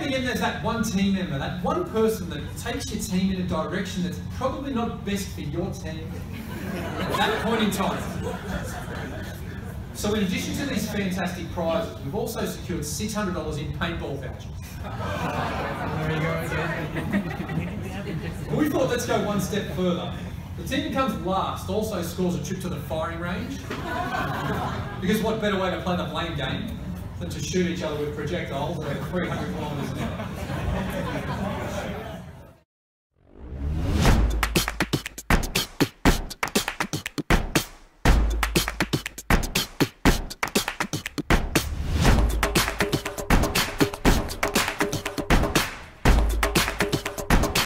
then again, there's that one team member, that one person that takes your team in a direction that's probably not best for your team at that point in time. So in addition to these fantastic prizes, we've also secured $600 in paintball vouchers. There you go again. We thought, let's go one step further. The team that comes last also scores a trip to the firing range. Because what better way to play the blame game than to shoot each other with projectiles at 300 kilometres an hour.